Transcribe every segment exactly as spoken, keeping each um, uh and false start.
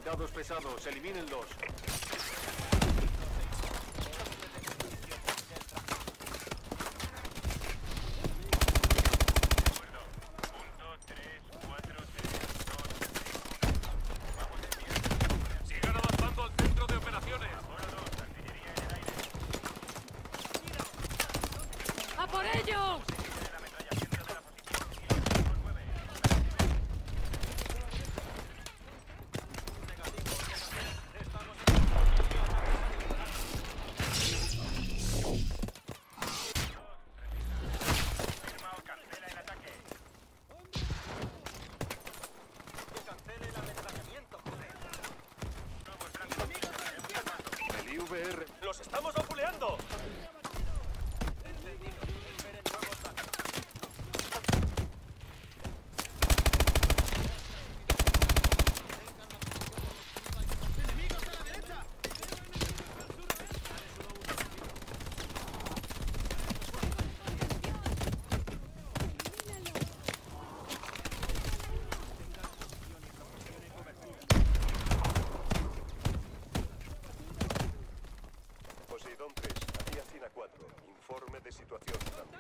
Blindados pesados, elimínenlos. Sigan avanzando al centro de operaciones. ¡A por ellos! El I V R. ¡Los estamos vapuleando! Poseidón tres, aquí Acina cuatro. Informe de situación. Cambio.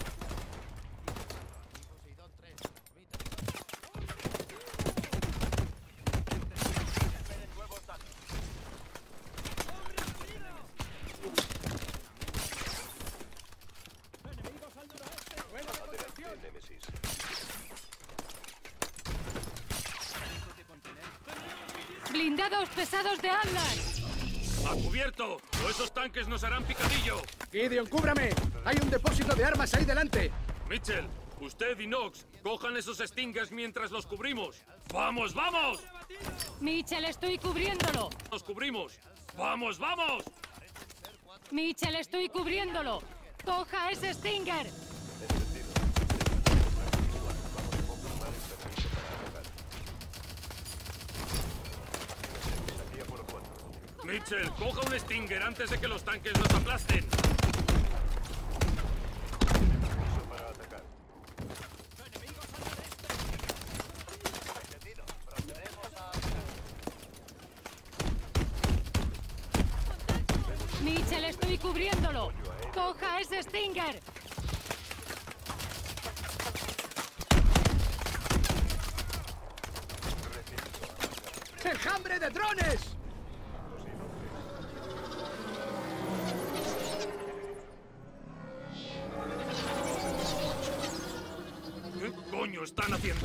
Adelante, Némesis. ¡Blindados pesados de Atlas! ¡A cubierto! ¡O esos tanques nos harán picadillo! Gideon, cúbrame. Hay un depósito de armas ahí delante. Mitchell, usted y Knox, cojan esos Stingers mientras los cubrimos. ¡Vamos, vamos! Mitchell, estoy cubriéndolo. ¡Nos cubrimos! ¡Vamos, vamos! Mitchell, estoy cubriéndolo. ¡Coja ese Stinger! Aquí Apolo cuatro. Mitchell, coja un Stinger antes de que los tanques nos aplasten. Permiso para atacar. Mitchell, estoy cubriéndolo. ¡Coja ese Stinger! ¡Enjambre de drones! ¿Qué coño están haciendo?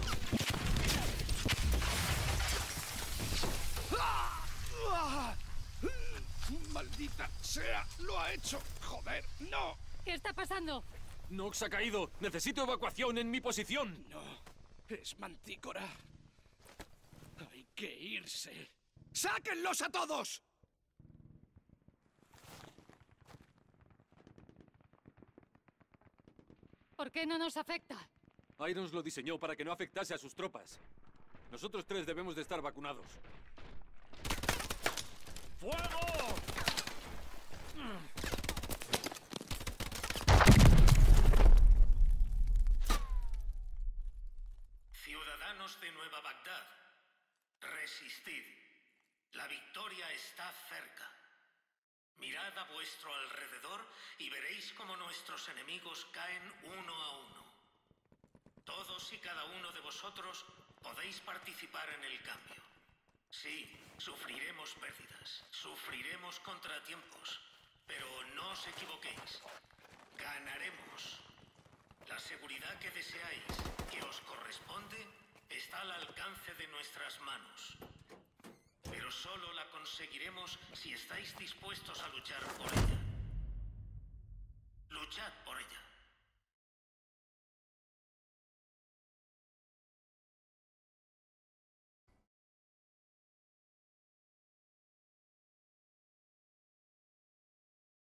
¡Maldita sea! ¡Lo ha hecho! ¡Joder! ¡No! ¿Qué está pasando? Knox ha caído. Necesito evacuación en mi posición. No. Es Mantícora. Hay que irse. ¡Sáquenlos a todos! ¿Por qué no nos afecta? Irons lo diseñó para que no afectase a sus tropas. Nosotros tres debemos de estar vacunados. ¡Fuego! Ciudadanos de Nueva Bagdad, resistid. La victoria está cerca. Mirad a vuestro alrededor y veréis cómo nuestros enemigos caen uno a uno. Todos y cada uno de vosotros podéis participar en el cambio. Sí, sufriremos pérdidas, sufriremos contratiempos, pero no os equivoquéis. Ganaremos. La seguridad que deseáis, que os corresponde, está al alcance de nuestras manos. Pero solo la conseguiremos si estáis dispuestos